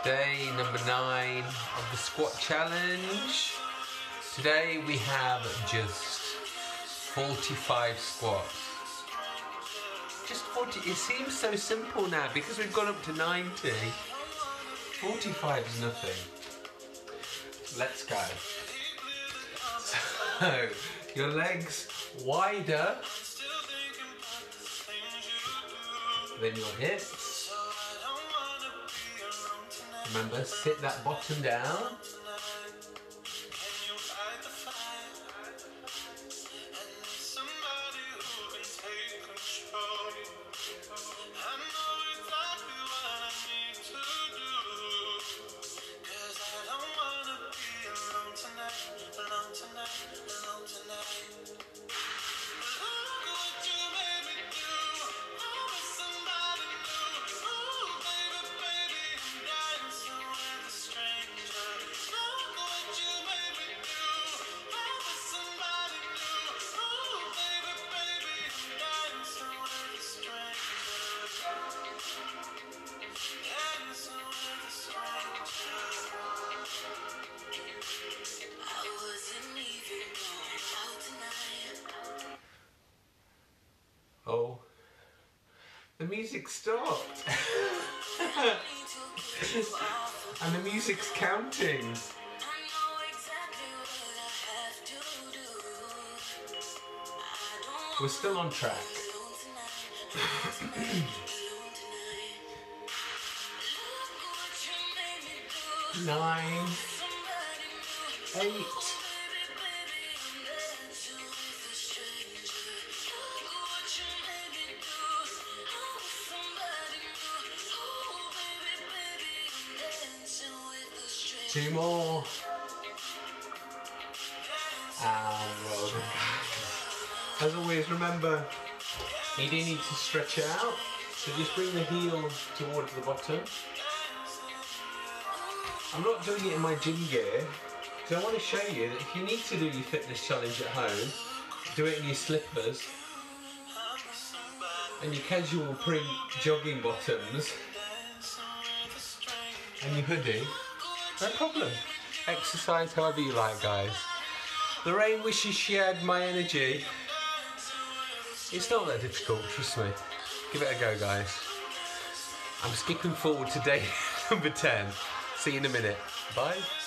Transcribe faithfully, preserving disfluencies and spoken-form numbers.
Day number nine of the squat challenge. Today we have just forty-five squats. Just forty, it seems so simple now because we've gone up to ninety. forty-five is nothing. Let's go. So, your legs wider than your hips. Remember, sit that bottom down. Oh, the music stopped. And the music's counting. We're still on track. Nine, eight, two more. And well done. As always, remember, you do need to stretch it out. So just bring the heel towards the bottom. I'm not doing it in my gym gear because I want to show you that if you need to do your fitness challenge at home, do it in your slippers and your casual print jogging bottoms and your hoodie. No problem. Exercise however you like, guys. The rain wishes she had my energy. It's not that difficult, trust me. Give it a go, guys. I'm skipping forward to day number ten. See you in a minute. Bye.